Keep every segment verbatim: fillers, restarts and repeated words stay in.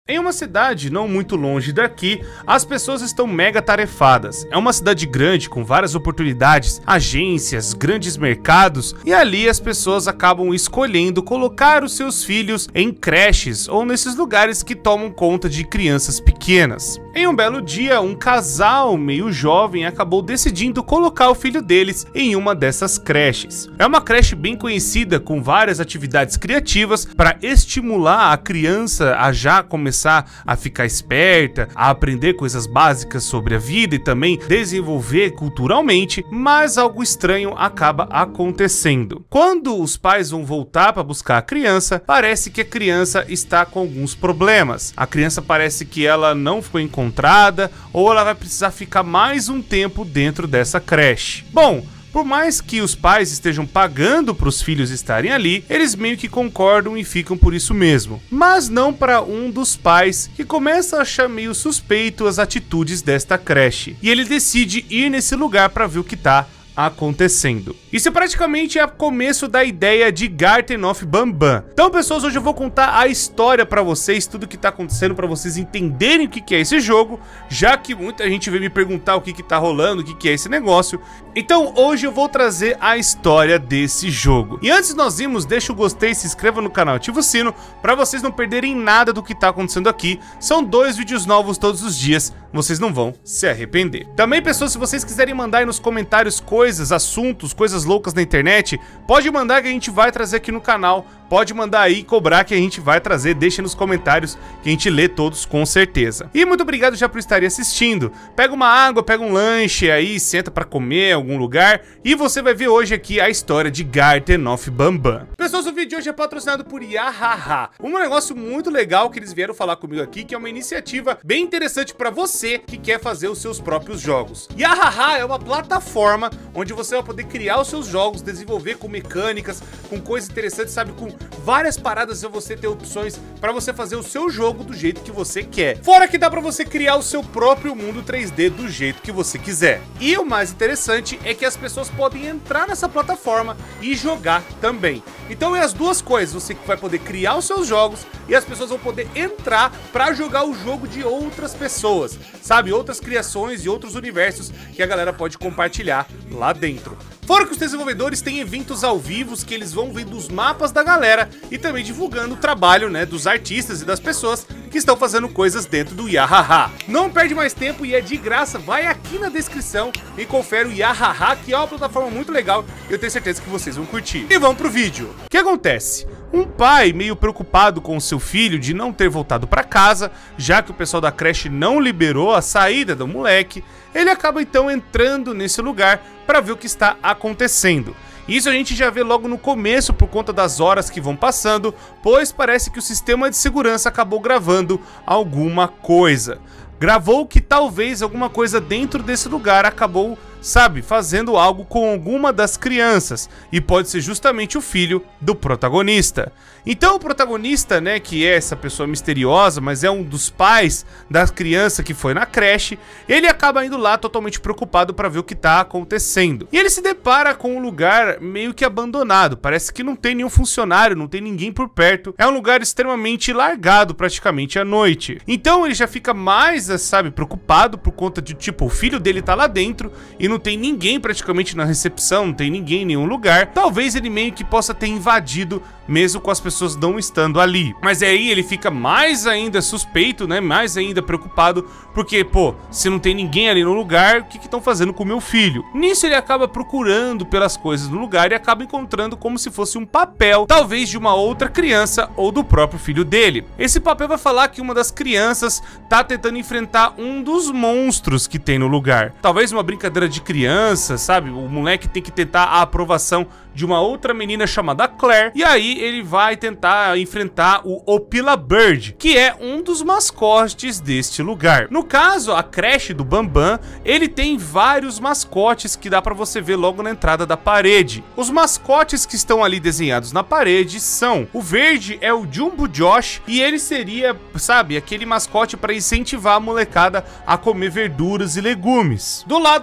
Em uma cidade não muito longe daqui, as pessoas estão mega tarefadas. É uma cidade grande com várias oportunidades, agências, grandes mercados, e ali as pessoas acabam escolhendo colocar os seus filhos em creches ou nesses lugares que tomam conta de crianças pequenas. Em um belo dia, um casal meio jovem acabou decidindo colocar o filho deles em uma dessas creches. É uma creche bem conhecida, com várias atividades criativas para estimular a criança a já começar a ficar esperta, a aprender coisas básicas sobre a vida e também desenvolver culturalmente, mas algo estranho acaba acontecendo. Quando os pais vão voltar para buscar a criança, parece que a criança está com alguns problemas. A criança parece que ela não foi encontrada ou ela vai precisar ficar mais um tempo dentro dessa creche. Bom, por mais que os pais estejam pagando para os filhos estarem ali, eles meio que concordam e ficam por isso mesmo. Mas não para um dos pais, que começa a achar meio suspeito as atitudes desta creche. E ele decide ir nesse lugar para ver o que tá acontecendo. Isso praticamente é o começo da ideia de Garten of Banban. Então, pessoas, hoje eu vou contar a história pra vocês, tudo que tá acontecendo, pra vocês entenderem o que que é esse jogo, já que muita gente veio me perguntar o que que tá rolando, o que que é esse negócio. Então, hoje eu vou trazer a história desse jogo. E antes de nós irmos, deixa o gostei, se inscreva no canal, ativa o sino, pra vocês não perderem nada do que tá acontecendo aqui. São dois vídeos novos todos os dias, vocês não vão se arrepender. Também, pessoas, se vocês quiserem mandar aí nos comentários coisas, assuntos, coisas loucas na internet, pode mandar que a gente vai trazer aqui no canal. Pode mandar aí e cobrar que a gente vai trazer, deixa nos comentários que a gente lê todos com certeza. E muito obrigado já por estarem assistindo. Pega uma água, pega um lanche aí, senta pra comer em algum lugar e você vai ver hoje aqui a história de Garten of Banban. Pessoas, o vídeo de hoje é patrocinado por Yahaha. Um negócio muito legal que eles vieram falar comigo aqui, que é uma iniciativa bem interessante pra você que quer fazer os seus próprios jogos. Yahaha é uma plataforma onde você vai poder criar os seus jogos, desenvolver com mecânicas, com coisas interessantes, sabe, com várias paradas, pra você ter opções para você fazer o seu jogo do jeito que você quer. Fora que dá para você criar o seu próprio mundo três D do jeito que você quiser. E o mais interessante é que as pessoas podem entrar nessa plataforma e jogar também. Então é as duas coisas, você vai poder criar os seus jogos e as pessoas vão poder entrar para jogar o jogo de outras pessoas, sabe? Outras criações e outros universos que a galera pode compartilhar lá dentro. Fora que os desenvolvedores têm eventos ao vivo que eles vão vendo os mapas da galera e também divulgando o trabalho, né, dos artistas e das pessoas que estão fazendo coisas dentro do Yahaha. Não perde mais tempo e é de graça, vai aqui na descrição e confere o Yahaha, que é uma plataforma muito legal e eu tenho certeza que vocês vão curtir. E vamos pro vídeo. O que acontece? Um pai meio preocupado com o seu filho de não ter voltado para casa, já que o pessoal da creche não liberou a saída do moleque, ele acaba então entrando nesse lugar para ver o que está acontecendo. Isso a gente já vê logo no começo por conta das horas que vão passando, pois parece que o sistema de segurança acabou gravando alguma coisa. Gravou que talvez alguma coisa dentro desse lugar acabou, sabe, fazendo algo com alguma das crianças, e pode ser justamente o filho do protagonista. Então o protagonista, né, que é essa pessoa misteriosa, mas é um dos pais da criança que foi na creche, ele acaba indo lá totalmente preocupado para ver o que tá acontecendo. E ele se depara com um lugar meio que abandonado, parece que não tem nenhum funcionário, não tem ninguém por perto, é um lugar extremamente largado praticamente à noite. Então ele já fica mais, sabe, preocupado por conta de, tipo, o filho dele tá lá dentro e não tem ninguém praticamente na recepção, não tem ninguém em nenhum lugar. Talvez ele meio que possa ter invadido mesmo com as pessoas não estando ali. Mas aí ele fica mais ainda suspeito, né, mais ainda preocupado, porque, pô, se não tem ninguém ali no lugar, o que que estão fazendo com o meu filho? Nisso ele acaba procurando pelas coisas no lugar e acaba encontrando como se fosse um papel, talvez de uma outra criança ou do próprio filho dele. Esse papel vai falar que uma das crianças tá tentando enfrentar um dos monstros que tem no lugar. Talvez uma brincadeira de criança, sabe? O moleque tem que tentar a aprovação de uma outra menina chamada Claire, e aí ele vai tentar enfrentar o Opila Bird, que é um dos mascotes deste lugar. No caso, a creche do Banban, ele tem vários mascotes que dá pra você ver logo na entrada da parede. Os mascotes que estão ali desenhados na parede são: o verde é o Jumbo Josh, e ele seria, sabe, aquele mascote para incentivar a molecada a comer verduras e legumes. Do lado temos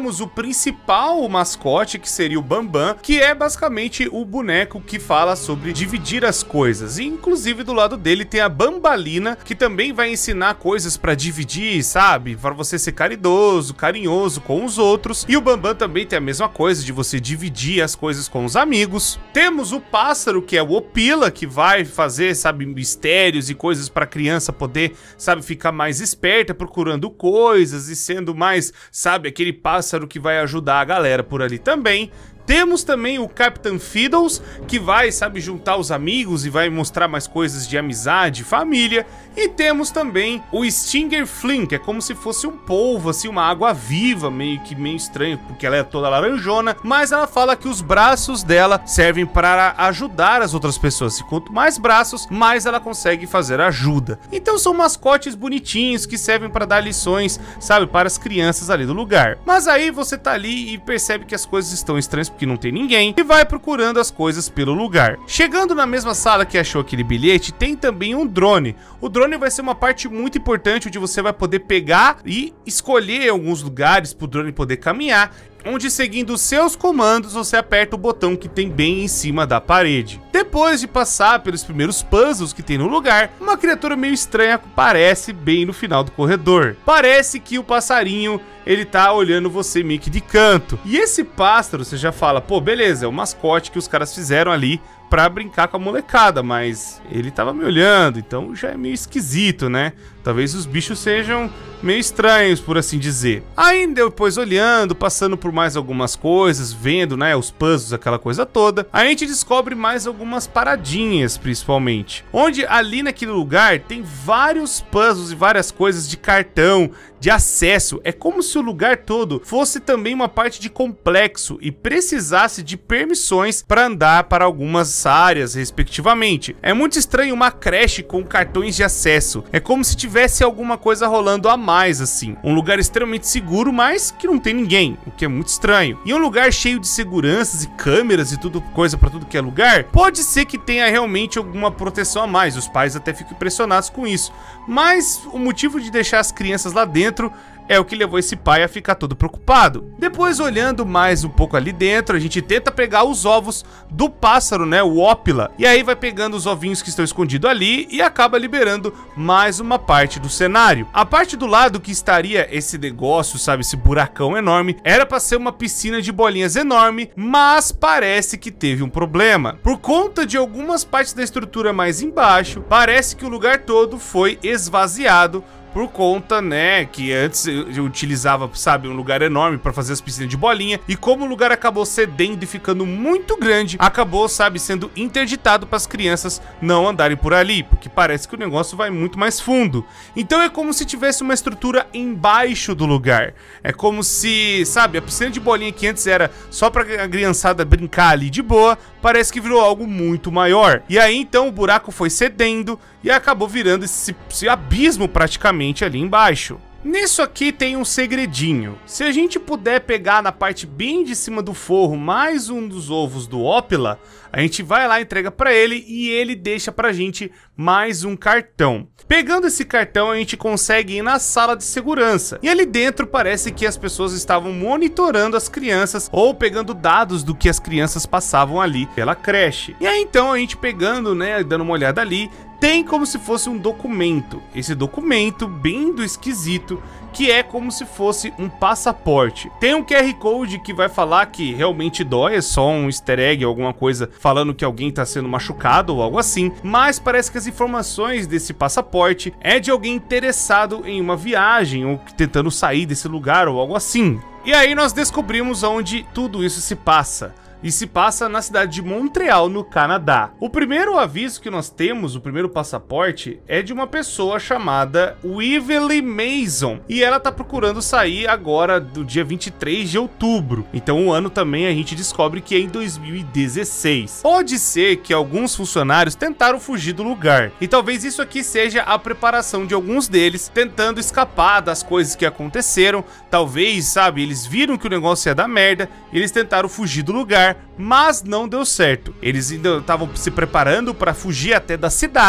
temos o principal mascote, que seria o Bambam, que é basicamente o boneco que fala sobre dividir as coisas. E inclusive do lado dele tem a Bambalina, que também vai ensinar coisas pra dividir, sabe? Para você ser caridoso, carinhoso com os outros. E o Bambam também tem a mesma coisa de você dividir as coisas com os amigos. Temos o pássaro, que é o Opila, que vai fazer, sabe, mistérios e coisas pra criança poder, sabe, ficar mais esperta, procurando coisas e sendo mais, sabe, aquele pássaro que vai ajudar a galera por ali também. Temos também o Capitão Fiddles, que vai, sabe, juntar os amigos e vai mostrar mais coisas de amizade, família. E temos também o Stinger Flynn, que é como se fosse um polvo, assim, uma água viva, meio que meio estranho, porque ela é toda laranjona. Mas ela fala que os braços dela servem para ajudar as outras pessoas. E quanto mais braços, mais ela consegue fazer ajuda. Então são mascotes bonitinhos que servem para dar lições, sabe, para as crianças ali do lugar. Mas aí você tá ali e percebe que as coisas estão estranhas porque não tem ninguém, e vai procurando as coisas pelo lugar. Chegando na mesma sala que achou aquele bilhete, tem também um drone. O drone vai ser uma parte muito importante, onde você vai poder pegar e escolher alguns lugares para o drone poder caminhar, onde, seguindo os seus comandos, você aperta o botão que tem bem em cima da parede. Depois de passar pelos primeiros puzzles que tem no lugar, uma criatura meio estranha aparece bem no final do corredor. Parece que o passarinho, ele tá olhando você meio que de canto. E esse pássaro, você já fala, pô, beleza, é o mascote que os caras fizeram ali pra brincar com a molecada, mas ele tava me olhando, então já é meio esquisito, né? Talvez os bichos sejam meio estranhos, por assim dizer. Aí depois, olhando, passando por mais algumas coisas, vendo, né, os puzzles, aquela coisa toda, a gente descobre mais algumas paradinhas, principalmente. Onde ali naquele lugar tem vários puzzles e várias coisas de cartão, de acesso. É como se o lugar todo fosse também uma parte de complexo e precisasse de permissões para andar para algumas áreas, respectivamente. É muito estranho uma creche com cartões de acesso. É como se tivesse alguma coisa rolando a mais, assim. Um lugar extremamente seguro, mas que não tem ninguém, o que é muito estranho. E um lugar cheio de seguranças e câmeras e tudo, coisa para tudo que é lugar, pode ser que tenha realmente alguma proteção a mais. Os pais até ficam impressionados com isso. Mas o motivo de deixar as crianças lá dentro é o que levou esse pai a ficar todo preocupado. Depois, olhando mais um pouco ali dentro, a gente tenta pegar os ovos do pássaro, né, o Opila. E aí vai pegando os ovinhos que estão escondidos ali e acaba liberando mais uma parte do cenário. A parte do lado que estaria esse negócio, sabe, esse buracão enorme, era para ser uma piscina de bolinhas enorme, mas parece que teve um problema. Por conta de algumas partes da estrutura mais embaixo, parece que o lugar todo foi esvaziado, por conta, né, que antes eu utilizava, sabe, um lugar enorme para fazer as piscinas de bolinha, e como o lugar acabou cedendo e ficando muito grande, acabou, sabe, sendo interditado para as crianças não andarem por ali, porque parece que o negócio vai muito mais fundo. Então é como se tivesse uma estrutura embaixo do lugar. É como se, sabe, a piscina de bolinha que antes era só para a criançada brincar ali de boa, parece que virou algo muito maior. E aí então o buraco foi cedendo e acabou virando esse, esse abismo praticamente ali embaixo. Nisso aqui tem um segredinho. Se a gente puder pegar na parte bem de cima do forro mais um dos ovos do Opila, a gente vai lá, entrega pra ele e ele deixa pra gente mais um cartão. Pegando esse cartão, a gente consegue ir na sala de segurança. E ali dentro parece que as pessoas estavam monitorando as crianças ou pegando dados do que as crianças passavam ali pela creche. E aí então a gente pegando, né, dando uma olhada ali, tem como se fosse um documento. Esse documento bem do esquisito, que é como se fosse um passaporte. Tem um Q R Code que vai falar que realmente dói, é só um easter egg, alguma coisa falando que alguém tá sendo machucado ou algo assim, mas parece que as informações desse passaporte é de alguém interessado em uma viagem ou tentando sair desse lugar ou algo assim. E aí nós descobrimos onde tudo isso se passa. E se passa na cidade de Montreal, no Canadá. O primeiro aviso que nós temos, o primeiro passaporte, é de uma pessoa chamada Weevely Mason. E ela tá procurando sair agora do dia vinte e três de outubro. Então o ano também a gente descobre que é em dois mil e dezesseis. Pode ser que alguns funcionários tentaram fugir do lugar. E talvez isso aqui seja a preparação de alguns deles tentando escapar das coisas que aconteceram. Talvez, sabe, eles viram que o negócio ia dar merda e eles tentaram fugir do lugar, mas não deu certo. Eles ainda estavam se preparando para fugir até da cidade,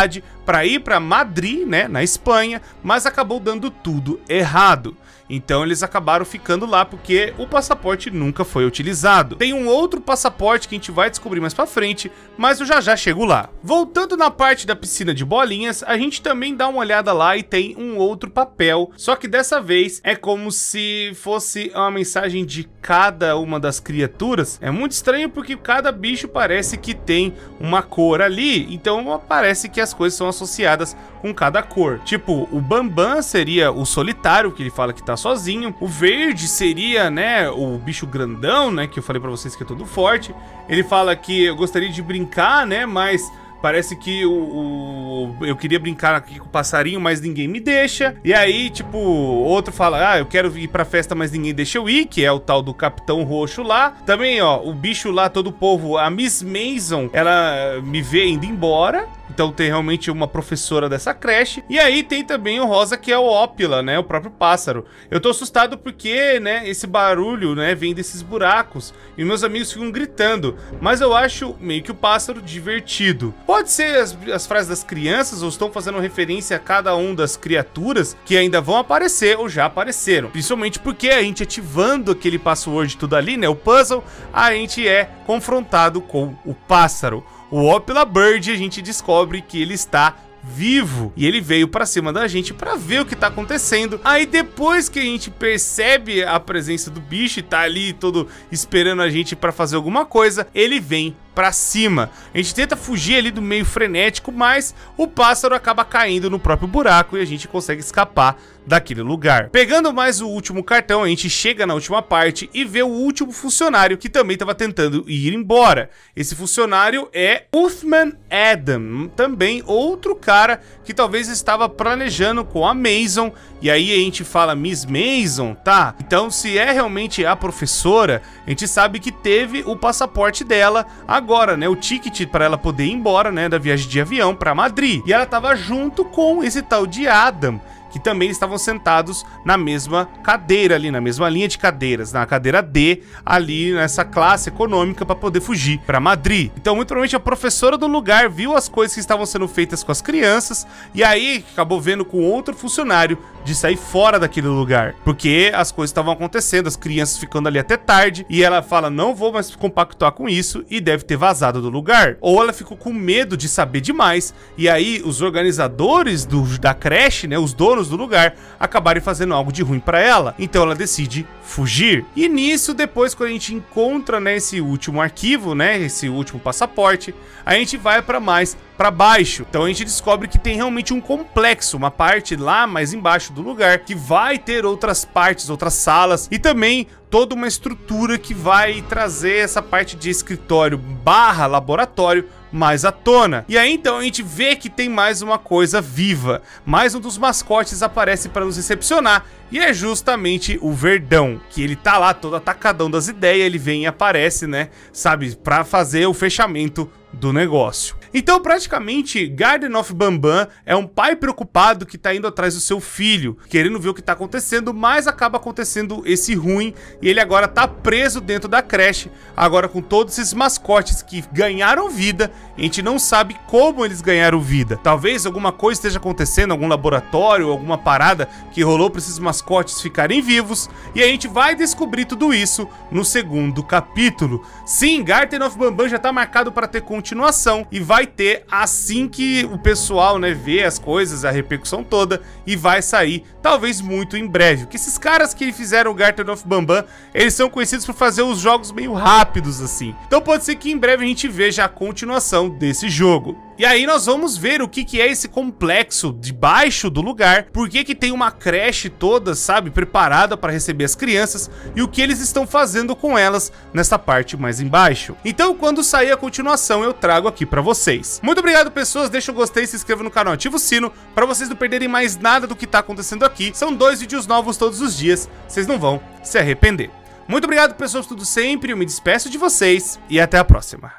para ir para Madrid, né, na Espanha, mas acabou dando tudo errado. Então eles acabaram ficando lá porque o passaporte nunca foi utilizado. Tem um outro passaporte que a gente vai descobrir mais pra frente, mas eu já já chego lá. Voltando na parte da piscina de bolinhas, a gente também dá uma olhada lá e tem um outro papel, só que dessa vez é como se fosse uma mensagem de cada uma das criaturas. É muito estranho porque cada bicho parece que tem uma cor ali, então parece que as coisas são associadas com cada cor. Tipo, o Bambam seria o solitário, que ele fala que tá sozinho. O verde seria, né, o bicho grandão, né, que eu falei pra vocês que é todo forte. Ele fala que eu gostaria de brincar, né, mas parece que o, o eu queria brincar aqui com o passarinho, mas ninguém me deixa. E aí, tipo, outro fala, ah, eu quero ir pra festa, mas ninguém deixa eu ir, que é o tal do Capitão Roxo lá. Também, ó, o bicho lá, todo o povo, a Miss Mason, ela me vê indo embora. Então tem realmente uma professora dessa creche. E aí tem também o rosa, que é o Ópila, né, o próprio pássaro. Eu tô assustado porque, né, esse barulho, né, vem desses buracos. E meus amigos ficam gritando. Mas eu acho meio que o pássaro divertido. Pode ser as, as frases das crianças, ou estão fazendo referência a cada um das criaturas que ainda vão aparecer ou já apareceram. Principalmente porque a gente ativando aquele password tudo ali, né, o puzzle, a gente é confrontado com o pássaro. O Ópila Bird, a gente descobre que ele está vivo e ele veio pra cima da gente pra ver o que tá acontecendo. Aí depois que a gente percebe a presença do bicho e tá ali todo esperando a gente pra fazer alguma coisa, ele vem pra cima. A gente tenta fugir ali do meio frenético, mas o pássaro acaba caindo no próprio buraco e a gente consegue escapar daquele lugar. Pegando mais o último cartão, a gente chega na última parte e vê o último funcionário que também estava tentando ir embora. Esse funcionário é Uthman Adam, também outro cara que talvez estava planejando com a Mason. E aí a gente fala Miss Mason, tá? Então se é realmente a professora, a gente sabe que teve o passaporte dela agora, né? O ticket para ela poder ir embora, né? Da viagem de avião para Madrid. E ela tava junto com esse tal de Adam, que também estavam sentados na mesma cadeira ali, na mesma linha de cadeiras, na cadeira D, ali nessa classe econômica para poder fugir para Madrid. Então, muito provavelmente a professora do lugar viu as coisas que estavam sendo feitas com as crianças e aí acabou vendo com outro funcionário de sair fora daquele lugar, porque as coisas estavam acontecendo, as crianças ficando ali até tarde, e ela fala, não vou mais compactuar com isso, e deve ter vazado do lugar. Ou ela ficou com medo de saber demais, e aí os organizadores do, da creche, né, os donos do lugar, acabarem fazendo algo de ruim pra ela, então ela decide fugir. E nisso, depois quando a gente encontra, né, esse último arquivo, né, esse último passaporte, a gente vai pra mais para baixo. Então a gente descobre que tem realmente um complexo, uma parte lá mais embaixo do lugar, que vai ter outras partes, outras salas e também toda uma estrutura que vai trazer essa parte de escritório barra laboratório mais à tona. E aí então a gente vê que tem mais uma coisa viva. Mais um dos mascotes aparece para nos recepcionar e é justamente o Verdão, que ele tá lá todo atacadão das ideias, ele vem e aparece, né, sabe, para fazer o fechamento do negócio. Então, praticamente, Garden of Bambam é um pai preocupado que tá indo atrás do seu filho, querendo ver o que tá acontecendo, mas acaba acontecendo esse ruim e ele agora tá preso dentro da creche, agora com todos esses mascotes que ganharam vida, a gente não sabe como eles ganharam vida. Talvez alguma coisa esteja acontecendo, algum laboratório, alguma parada que rolou para esses mascotes ficarem vivos, e a gente vai descobrir tudo isso no segundo capítulo. Sim, Garden of Bambam já tá marcado para ter continuação e vai ter assim que o pessoal, né, vê as coisas, a repercussão toda, e vai sair talvez muito em breve, porque esses caras que fizeram o Garden of Bambam, eles são conhecidos por fazer os jogos meio rápidos assim, então pode ser que em breve a gente veja a continuação desse jogo. E aí nós vamos ver o que que é esse complexo debaixo do lugar, por que que tem uma creche toda, sabe, preparada para receber as crianças e o que eles estão fazendo com elas nessa parte mais embaixo. Então quando sair a continuação eu trago aqui para vocês. Muito obrigado pessoas, deixa o gostei, se inscreva no canal, ativa o sino para vocês não perderem mais nada do que tá acontecendo aqui. São dois vídeos novos todos os dias, vocês não vão se arrepender. Muito obrigado pessoas por tudo sempre, eu me despeço de vocês e até a próxima.